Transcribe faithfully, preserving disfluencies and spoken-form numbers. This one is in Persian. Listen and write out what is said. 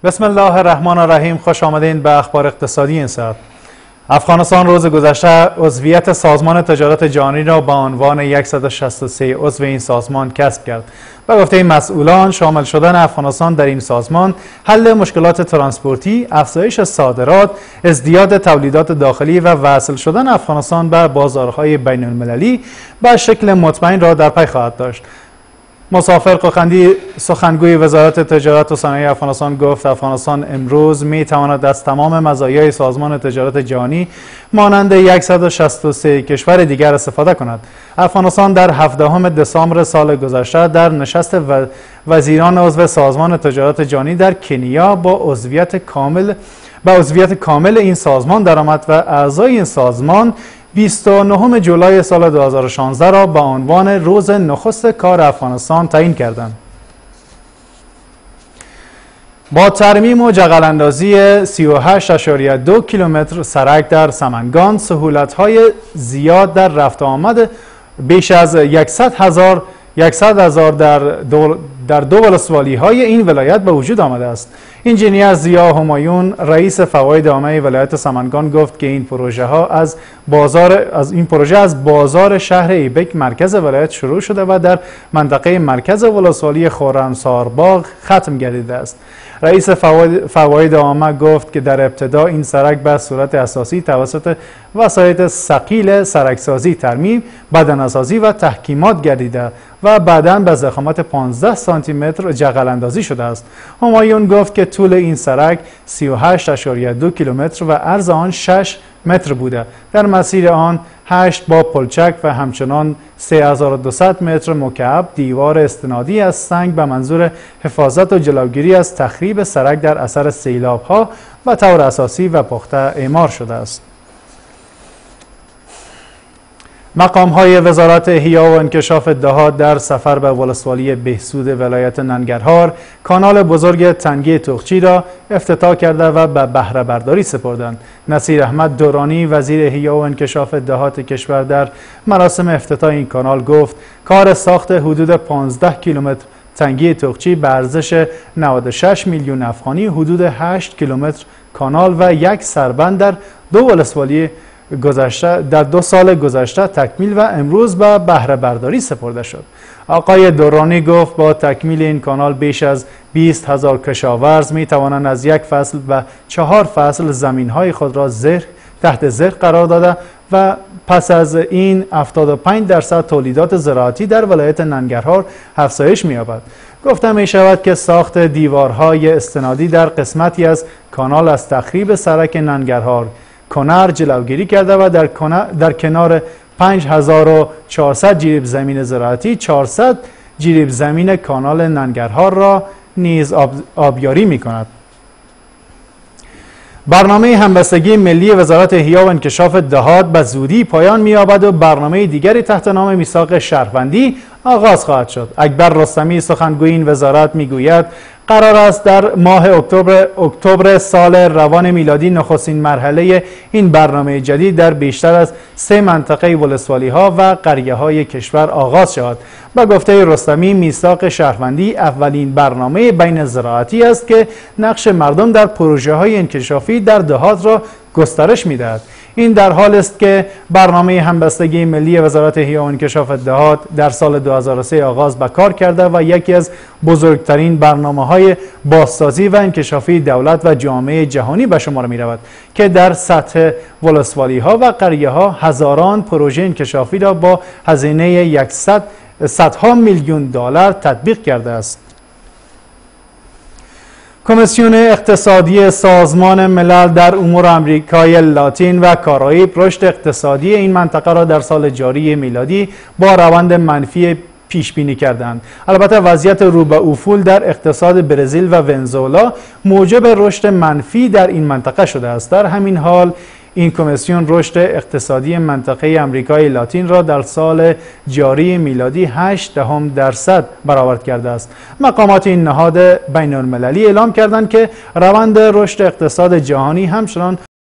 بسم الله الرحمن الرحیم. خوش آمدین به اخبار اقتصادی این ساعت. افغانستان روز گذشته عضویت سازمان تجارت جهانی را به عنوان صد و شصت و سه عضو این سازمان کسب کرد. به گفته مسئولان، شامل شدن افغانستان در این سازمان حل مشکلات ترانسپورتی، افزایش صادرات، ازدیاد تولیدات داخلی و وصل شدن افغانستان به بازارهای بین المللی به شکل مطمئن را در پی خواهد داشت. مسافر قوخندی سخنگوی وزارت تجارت و صنایع افغانستان گفت افغانستان امروز می تواند از تمام مزایای سازمان تجارت جهانی مانند صد و شصت و سه کشور دیگر استفاده کند. افغانستان در هفدهم دسامبر سال گذشته در نشست وزیران عضو سازمان تجارت جهانی در کنیا با عضویت کامل با عضویت کامل این سازمان درآمد و اعضای این سازمان بیست و نهم جولای سال دو هزار و شانزده را به عنوان روز نخست کار افغانستان تعیین کردند. با ترمیم و جغل اندازی سی و هشت اشاریه دو کیلومتر سرک در سمنگان، سهولت‌های زیاد در رفت و آمد بیش از صد هزار صد هزار در دو در دو ولسوالی های این ولایت به وجود آمده است. انجینیر ضیا همایون، رئیس فواید عامه ولایت سمنگان گفت که این پروژه ها از بازار از این پروژه از بازار شهر ایبک مرکز ولایت شروع شده و در منطقه مرکز ولسوالی خرمسارباغ ختم گردیده است. رئیس فواید عامه گفت که در ابتدا این سرک به صورت اساسی توسط وسایط ثقیل سرکسازی ترمیم، بدنه‌سازی و تحکیمات گردیده و بعداً به ضخامت پانزده سانتی متر جغل اندازی شده است. همایون گفت که طول این سرک سی و هشت اشاریه دو کیلومتر و عرض آن شش متر بوده. در مسیر آن هشت با پلچک و همچنان سه هزار و دویست متر مکعب دیوار استنادی از سنگ به منظور حفاظت و جلوگیری از تخریب سرک در اثر سیلاب‌ها و طور اساسی و پخته اعمار شده است. مقام‌های وزارت احیا و انکشاف دهات در سفر به ولسوالی بهسود ولایت ننگرهار کانال بزرگ تنگی توخچی را افتتاح کرده و به بهره برداری سپردند. نصیر احمد دورانی وزیر احیا و انکشاف دهات کشور در مراسم افتتاح این کانال گفت کار ساخت حدود پانزده کیلومتر تنگی توخچی به ارزش نود و شش میلیون افغانی، حدود هشت کیلومتر کانال و یک سربند در دو ولسوالی گذشته در دو سال گذشته تکمیل و امروز به بهره برداری سپرده شد. آقای دورانی گفت با تکمیل این کانال بیش از بیست هزار کشاورز می توانند از یک فصل و چهار فصل زمین های خود را زرع تحت زرع قرار داده و پس از این هفتاد و پنج درصد تولیدات زراعتی در ولایت ننگرهار افزایش می یابد. گفته می شود که ساخت دیوارهای استنادی در قسمتی از کانال از تخریب سرک ننگرهار کنر جلوگیری کرده و در, در کنار پنج هزار و چهارصد جریب زمین زراعتی چهارصد جریب زمین کانال ننگرهار را نیز آب، آبیاری می کند. برنامه همبستگی ملی وزارت احیا و انکشاف دهات به زودی پایان می‌یابد و برنامه دیگری تحت نام میثاق شهروندی آغاز خواهد شد. اکبر رستمی سخنگوی این وزارت میگوید قرار است در ماه اکتبر اکتبر سال روان میلادی نخستین مرحله این برنامه جدید در بیشتر از سه منطقه ولسوالی ها و قریه های کشور آغاز شود. با گفته رستمی میثاق شهروندی اولین برنامه بین زراعتی است که نقش مردم در پروژه های انکشافی در دهات را گسترش می‌دهد. این در حال است که برنامه همبستگی ملی وزارت احیا و انکشاف دهات در سال دو هزار و سه آغاز به کار کرده و یکی از بزرگترین برنامه‌های بازسازی و انکشافی دولت و جامعه جهانی به شمار می‌رود که در سطح ولسوالی‌ها و قریه‌ها هزاران پروژه انکشافی را با هزینه صد صدها میلیون دلار تطبیق کرده است. کمیسیون اقتصادی سازمان ملل در امور آمریکای لاتین و کارائیب رشد اقتصادی این منطقه را در سال جاری میلادی با روند منفی پیش بینی کردند. البته وضعیت رو به افول در اقتصاد برزیل و ونزوئلا موجب رشد منفی در این منطقه شده است. در همین حال این کمیسیون رشد اقتصادی منطقه آمریکای لاتین را در سال جاری میلادی هشت دهم درصد برآورد کرده است. مقامات این نهاد بین المللی اعلام کردند که روند رشد اقتصاد جهانی همچنان